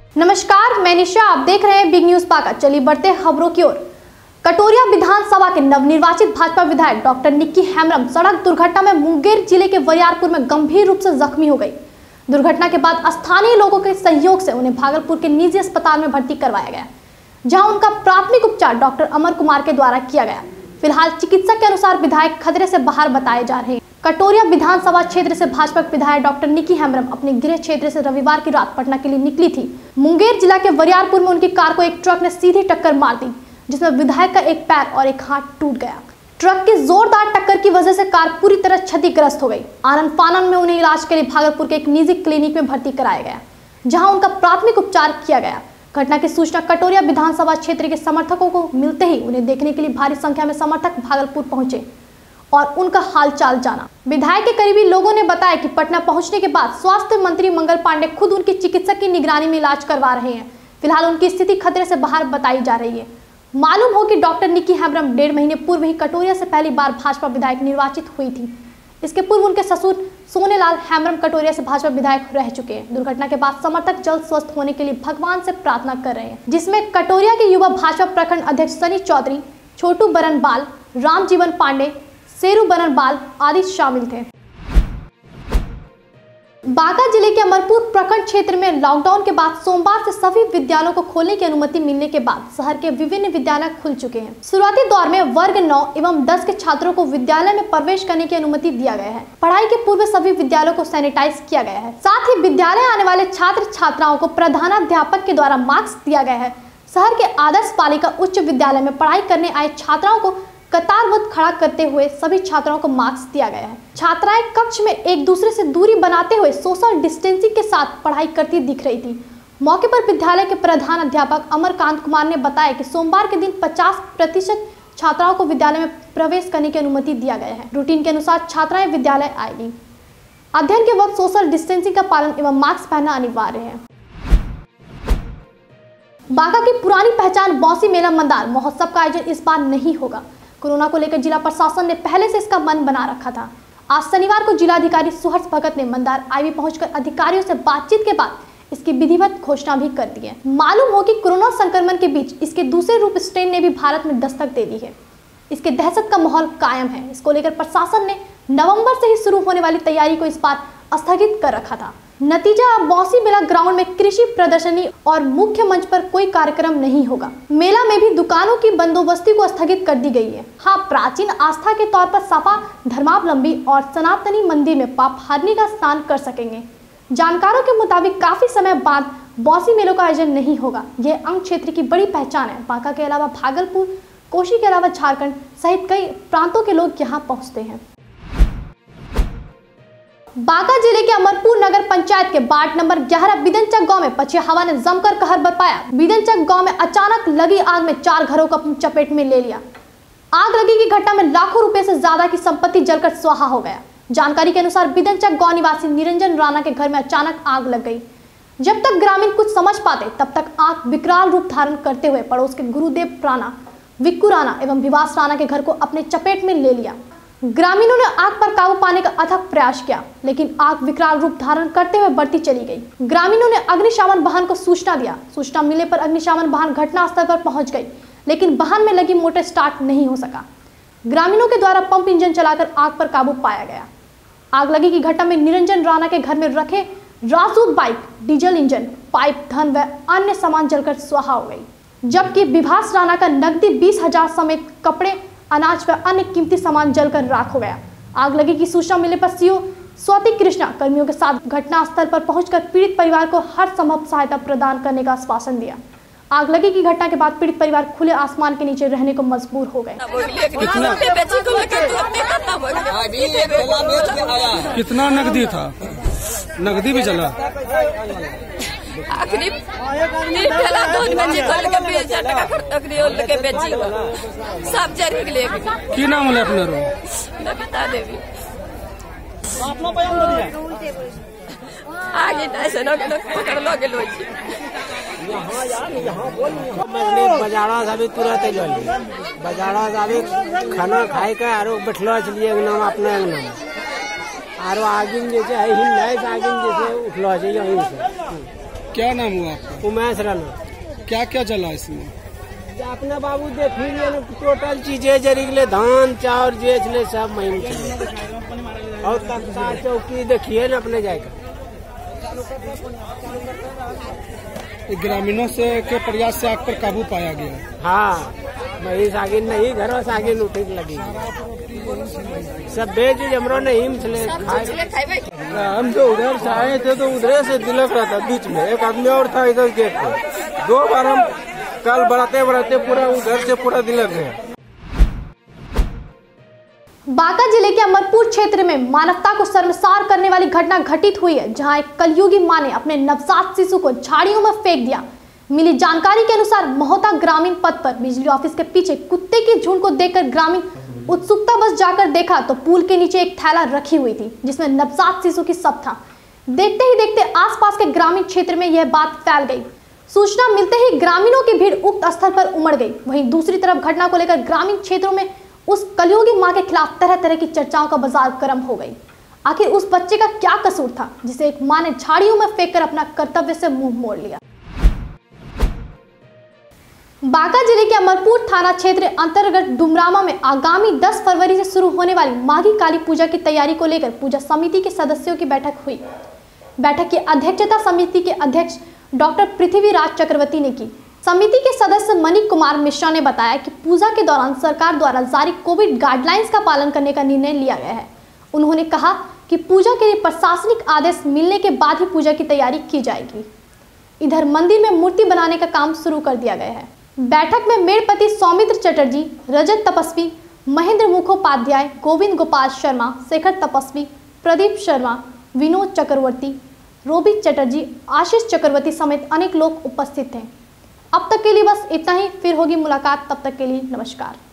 नमस्कार, मैं निशा। आप देख रहे हैं बिग न्यूज बांका। चलिए बढ़ते हैं खबरों की ओर। कटोरिया विधानसभा के नवनिर्वाचित भाजपा विधायक डॉक्टर निक्की हेम्ब्रम सड़क दुर्घटना में मुंगेर जिले के वरियारपुर में गंभीर रूप से जख्मी हो गई। दुर्घटना के बाद स्थानीय लोगों के सहयोग से उन्हें भागलपुर के निजी अस्पताल में भर्ती करवाया गया, जहां उनका प्राथमिक उपचार डॉक्टर अमर कुमार के द्वारा किया गया। फिलहाल चिकित्सक के अनुसार विधायक खतरे से बाहर बताए जा रहे हैं। कटोरिया विधानसभा क्षेत्र से भाजपा विधायक डॉक्टर निक्की हेम्ब्रम अपने गृह क्षेत्र से रविवार की रात पटना के लिए निकली थी। मुंगेर जिला के वरियारपुर में उनकी कार को एक ट्रक ने सीधी टक्कर मार दी, जिसमें विधायक का एक पैर और एक हाथ टूट गया। ट्रक की जोरदार टक्कर की वजह से कार पूरी तरह क्षतिग्रस्त हो गई। आनन फानन में उन्हें इलाज के लिए भागलपुर के एक निजी क्लिनिक में भर्ती कराया गया, जहां उनका प्राथमिक उपचार किया गया। घटना की सूचना कटोरिया विधानसभा क्षेत्र के समर्थकों को मिलते ही उन्हें देखने के लिए भारी संख्या में समर्थक भागलपुर पहुंचे और उनका हालचाल जाना। विधायक के करीबी लोगों ने बताया कि पटना पहुंचने के बाद स्वास्थ्य मंत्री मंगल पांडे खुद उनकी चिकित्सक की निगरानी में इलाज करवा रहे हैं। फिलहाल उनकी स्थिति खतरे से बाहर बताई जा रही है। मालूम हो कि डॉक्टर निक्की हेम्ब्रम 1.5 महीने पूर्व ही कटोरिया से पहली बार भाजपा विधायक निर्वाचित हुई थी। इसके पूर्व उनके ससुर सोनेलाल हेम्ब्रम कटोरिया से भाजपा विधायक रह चुके हैं। दुर्घटना के बाद समर्थक जल्द स्वस्थ होने के लिए भगवान से प्रार्थना कर रहे हैं, जिसमें कटोरिया के युवा भाजपा प्रखंड अध्यक्ष सनी चौधरी, छोटू बरनबाल, राम जीवन पांडे, शेरू बरनबाल आदि शामिल थे। बांका जिले के अमरपुर प्रखंड क्षेत्र में लॉकडाउन के बाद सोमवार से सभी विद्यालयों को खोलने की अनुमति मिलने के बाद शहर के विभिन्न विद्यालय खुल चुके हैं। शुरुआती दौर में वर्ग 9 एवं 10 के छात्रों को विद्यालय में प्रवेश करने की अनुमति दिया गया है। पढ़ाई के पूर्व सभी विद्यालयों को सैनिटाइज किया गया है। साथ ही विद्यालय आने वाले छात्र छात्राओं को प्रधानाध्यापक के द्वारा मास्क दिया गया है। शहर के आदर्श बालिका उच्च विद्यालय में पढ़ाई करने आए छात्राओं को कतारबद्ध खड़ा करते हुए सभी छात्राओं को मास्क दिया गया है। छात्राएं कक्ष में एक दूसरे से दूरी बनाते हुए सोशल डिस्टेंसिंग के साथ पढ़ाई करती दिख रही थी। मौके पर विद्यालय के प्रधान अध्यापक अमरकांत कुमार ने बताया कि सोमवार के दिन 50% छात्राओं को विद्यालय में प्रवेश करने की अनुमति दिया गया है। रूटीन के अनुसार छात्राएं विद्यालय आएगी। अध्ययन के वक्त सोशल डिस्टेंसिंग का पालन एवं मास्क पहनना अनिवार्य है। बांका की पुरानी पहचान बौसी मेला मंदार महोत्सव का आयोजन इस बार नहीं होगा। कोरोना को लेकर जिला प्रशासन ने पहले से इसका मन बना रखा था। आज शनिवार को जिलाधिकारी सुहर्ष भगत ने मंदार आईवी पहुंचकर अधिकारियों से बातचीत के बाद इसकी विधिवत घोषणा भी कर दी है। मालूम हो कि कोरोना संक्रमण के बीच इसके दूसरे रूप स्ट्रेन ने भी भारत में दस्तक दे दी है। इसके दहशत का माहौल कायम है। इसको लेकर प्रशासन ने नवंबर से ही शुरू होने वाली तैयारी को इस बार स्थगित कर रखा था। नतीजा, अब बौसी मेला ग्राउंड में कृषि प्रदर्शनी और मुख्य मंच पर कोई कार्यक्रम नहीं होगा। मेला में भी दुकानों की बंदोबस्ती को स्थगित कर दी गई है। हाँ, प्राचीन आस्था के तौर पर सपा धर्मावलंबी और सनातनी मंदिर में पाप हरनी का स्नान कर सकेंगे। जानकारों के मुताबिक काफी समय बाद बौसी मेलों का आयोजन नहीं होगा। यह अंग क्षेत्र की बड़ी पहचान है। बांका के अलावा भागलपुर, कोशी के अलावा झारखंड सहित कई प्रांतों के लोग यहाँ पहुँचते हैं। बांका जिले के अमरपुर नगर पंचायत के वार्ड नंबर 11 बिदनचक गांव में पछिया हवा ने जमकर कहर बरपाया। बिदनचक गांव में अचानक लगी आग में 4 घरों को अपनी चपेट में ले लिया। आग लगी की घटना में लाखों रुपए से ज्यादा की संपत्ति जलकर स्वाहा हो गया। जानकारी के अनुसार बिदनचक गांव निवासी निरंजन राणा के घर में अचानक आग लग गई। जब तक ग्रामीण कुछ समझ पाते तब तक आग विकराल रूप धारण करते हुए पड़ोस के गुरुदेव राणा, विक्कू राणा एवं विवास राणा के घर को अपने चपेट में ले लिया। ग्रामीणों ने आग पर काबू पाने का अथक प्रयास किया, लेकिन आग विकराल रूप धारण करते हुए बढ़ती चली गई। ग्रामीणों ने अग्निशमन वाहन को सूचना दिया। सूचना मिलने पर अग्निशमन वाहन घटनास्थल पर पहुंच गई, लेकिन वाहन में लगी मोटर स्टार्ट नहीं हो सका। ग्रामीणों के द्वारा पंप इंजन चलाकर आग पर काबू पाया गया। आग लगी की घटना में निरंजन राणा के घर में रखे राजदूत बाइक, डीजल इंजन, पाइप, धन व अन्य सामान जलकर स्वाहा हो गई, जबकि विभास राणा का नकदी 20,000 समेत कपड़े, अनाज व अन्य कीमती सामान जलकर राख हो गया। आग लगी की सूचना मिलने पर सीओ स्वाति कृष्णा कर्मियों के साथ घटनास्थल पर पहुंचकर पीड़ित परिवार को हर संभव सहायता प्रदान करने का आश्वासन दिया। आग लगी की घटना के बाद पीड़ित परिवार खुले आसमान के नीचे रहने को मजबूर हो गए। कितना नकदी था? नकदी भी चला। आखिरी सब जरी की नाम है अपने रो? बता देवी आगे ऐसे पकड़ लो गेलो बाजारा से तुरंत बाजारा से खाना खाए के आरो बैठलो छलिए एकदम अपने एकदम आरो आगे जैसे है हिल आगे जैसे उठलो यहीं से क्या नाम हुआ आपका? उमेश राणा। क्या क्या चला इसमें? अपना बाबू देखिए टोटल चीजें जरिगले धान चाउर जे छले सब महिम छले और तख्ता चौकी देखिए न अपने जाएगा। ग्रामीणों से के प्रयास से आग पर काबू पाया गया। हाँ वही सागिन नहीं घरों सागिन उठे लगी सब बेच जमरो नहीं छले हम जो उधर से आए थे तो उधर से दिलक रहा था बीच में एक आदमी और था इधर गेट पे 2 बार हम कल बढ़ाते बढ़ाते पूरा उधर से पूरा दिलक गया। बांका जिले के अमरपुर क्षेत्र में मानवता को शर्मसार करने वाली घटना घटित हुई है, जहां एक कलयुगी मां ने अपने नवजात शिशु को झाड़ियों में फेंक दिया। मिली जानकारी के अनुसार महोता ग्रामीण पथ पर बिजली ऑफिस के पीछे कुत्ते के झुंड को देखकर ग्रामीण उत्सुकता बस जाकर देखा तो पुल के नीचे एक थैला रखी हुई थी जिसमें नवजात शिशु की शव था। देखते ही देखते आसपास के ग्रामीण क्षेत्र में यह बात फैल गई। सूचना मिलते ही ग्रामीणों की भीड़ उक्त स्थल पर उमड़ गई। वहीं दूसरी तरफ घटना को लेकर ग्रामीण क्षेत्रों में उस कलयुगी मां के खिलाफ तरह तरह की चर्चाओं का बाजार गर्म हो गई। आखिर उस बच्चे का क्या कसूर था जिसे एक मां ने झाड़ियों में फेंककर अपना कर्तव्य से मुंह मोड़ लिया। बांका जिले के अमरपुर थाना क्षेत्र अंतर्गत डुमरामा में आगामी 10 फरवरी से शुरू होने वाली माघी काली पूजा की तैयारी को लेकर पूजा समिति के सदस्यों की बैठक हुई। बैठक की अध्यक्षता समिति के अध्यक्ष डॉक्टर पृथ्वीराज चक्रवर्ती ने की। समिति के सदस्य मणि कुमार मिश्रा ने बताया कि पूजा के दौरान सरकार द्वारा जारी कोविड गाइडलाइंस का पालन करने का निर्णय लिया गया है। उन्होंने कहा कि पूजा के लिए प्रशासनिक आदेश मिलने के बाद ही पूजा की तैयारी की जाएगी। इधर मंदिर में मूर्ति बनाने का काम शुरू कर दिया गया है। बैठक में मेड़पति सौमित्र चटर्जी, रजत तपस्वी, महेंद्र मुखोपाध्याय, गोविंद गोपाल शर्मा, शेखर तपस्वी, प्रदीप शर्मा, विनोद चक्रवर्ती, रोबित चटर्जी, आशीष चक्रवर्ती समेत अनेक लोग उपस्थित थे। अब तक के लिए बस इतना ही, फिर होगी मुलाकात। तब तक के लिए नमस्कार।